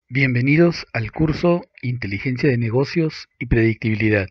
Bienvenidos al curso Inteligencia de Negocios y Predictibilidad.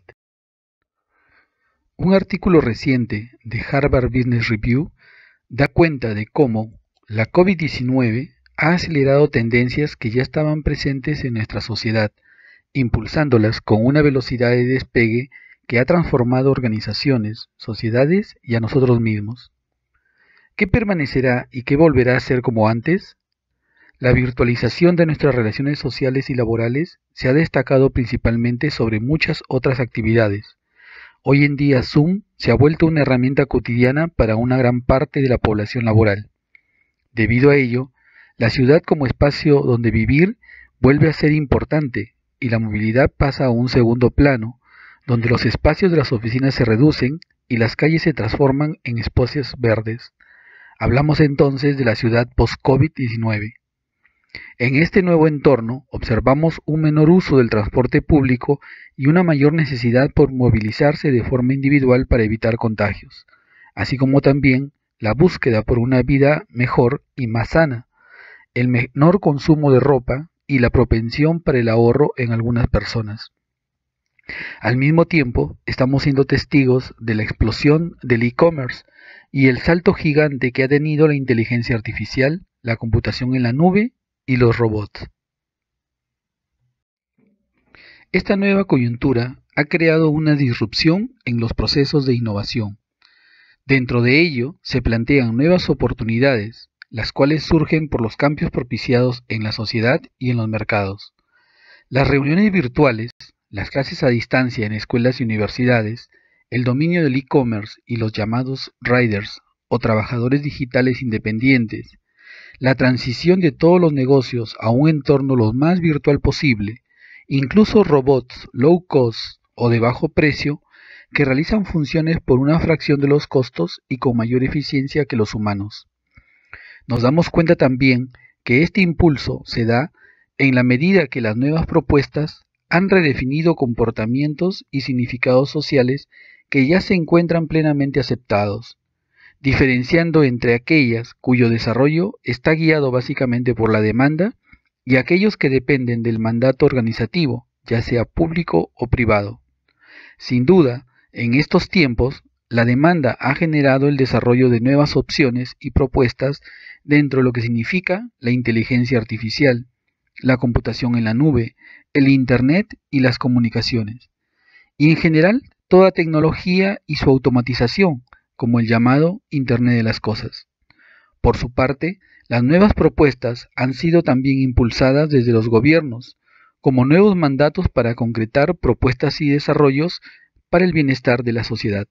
Un artículo reciente de Harvard Business Review da cuenta de cómo la COVID-19 ha acelerado tendencias que ya estaban presentes en nuestra sociedad, impulsándolas con una velocidad de despegue que ha transformado organizaciones, sociedades y a nosotros mismos. ¿Qué permanecerá y qué volverá a ser como antes? La virtualización de nuestras relaciones sociales y laborales se ha destacado principalmente sobre muchas otras actividades. Hoy en día Zoom se ha vuelto una herramienta cotidiana para una gran parte de la población laboral. Debido a ello, la ciudad como espacio donde vivir vuelve a ser importante y la movilidad pasa a un segundo plano, donde los espacios de las oficinas se reducen y las calles se transforman en espacios verdes. Hablamos entonces de la ciudad post-COVID-19. En este nuevo entorno observamos un menor uso del transporte público y una mayor necesidad por movilizarse de forma individual para evitar contagios, así como también la búsqueda por una vida mejor y más sana, el menor consumo de ropa y la propensión para el ahorro en algunas personas. Al mismo tiempo, estamos siendo testigos de la explosión del e-commerce y el salto gigante que ha tenido la inteligencia artificial, la computación en la nube y los robots. Esta nueva coyuntura ha creado una disrupción en los procesos de innovación. Dentro de ello se plantean nuevas oportunidades, las cuales surgen por los cambios propiciados en la sociedad y en los mercados. Las reuniones virtuales, las clases a distancia en escuelas y universidades, el dominio del e-commerce y los llamados riders o trabajadores digitales independientes, la transición de todos los negocios a un entorno lo más virtual posible, incluso robots low cost o de bajo precio que realizan funciones por una fracción de los costos y con mayor eficiencia que los humanos. Nos damos cuenta también que este impulso se da en la medida que las nuevas propuestas han redefinido comportamientos y significados sociales que ya se encuentran plenamente aceptados, diferenciando entre aquellas cuyo desarrollo está guiado básicamente por la demanda y aquellos que dependen del mandato organizativo, ya sea público o privado. Sin duda, en estos tiempos, la demanda ha generado el desarrollo de nuevas opciones y propuestas dentro de lo que significa la inteligencia artificial, la computación en la nube, el Internet y las comunicaciones, y en general toda tecnología y su automatización, como el llamado Internet de las Cosas. Por su parte, las nuevas propuestas han sido también impulsadas desde los gobiernos, como nuevos mandatos para concretar propuestas y desarrollos para el bienestar de la sociedad.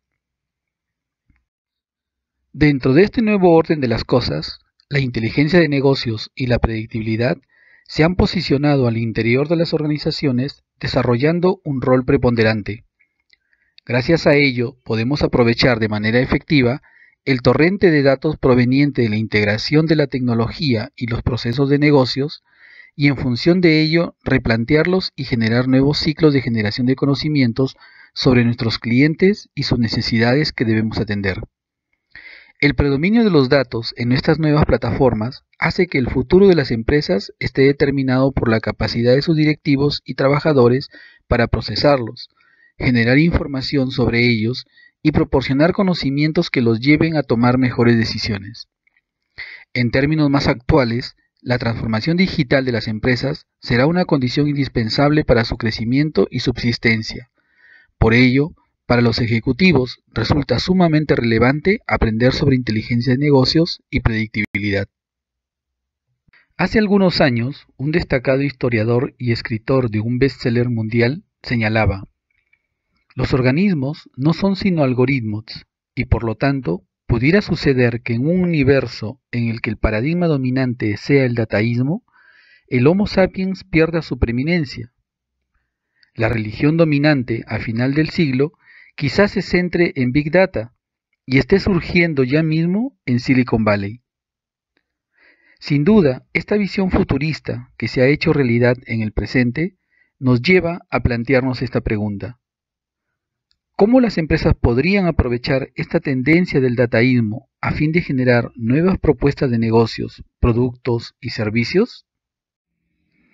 Dentro de este nuevo orden de las cosas, la inteligencia de negocios y la predictibilidad se han posicionado al interior de las organizaciones desarrollando un rol preponderante. Gracias a ello, podemos aprovechar de manera efectiva el torrente de datos proveniente de la integración de la tecnología y los procesos de negocios, y en función de ello, replantearlos y generar nuevos ciclos de generación de conocimientos sobre nuestros clientes y sus necesidades que debemos atender. El predominio de los datos en estas nuevas plataformas hace que el futuro de las empresas esté determinado por la capacidad de sus directivos y trabajadores para procesarlos, generar información sobre ellos y proporcionar conocimientos que los lleven a tomar mejores decisiones. En términos más actuales, la transformación digital de las empresas será una condición indispensable para su crecimiento y subsistencia. Por ello, para los ejecutivos resulta sumamente relevante aprender sobre inteligencia de negocios y predictibilidad. Hace algunos años, un destacado historiador y escritor de un bestseller mundial señalaba: los organismos no son sino algoritmos, y por lo tanto, pudiera suceder que en un universo en el que el paradigma dominante sea el dataísmo, el Homo sapiens pierda su preeminencia. La religión dominante a final del siglo quizás se centre en Big Data y esté surgiendo ya mismo en Silicon Valley. Sin duda, esta visión futurista que se ha hecho realidad en el presente nos lleva a plantearnos esta pregunta: ¿cómo las empresas podrían aprovechar esta tendencia del dataísmo a fin de generar nuevas propuestas de negocios, productos y servicios?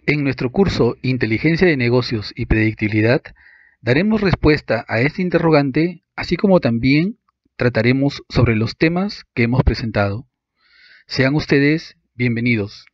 En nuestro curso Inteligencia de Negocios y Predictibilidad, daremos respuesta a este interrogante, así como también trataremos sobre los temas que hemos presentado. Sean ustedes bienvenidos.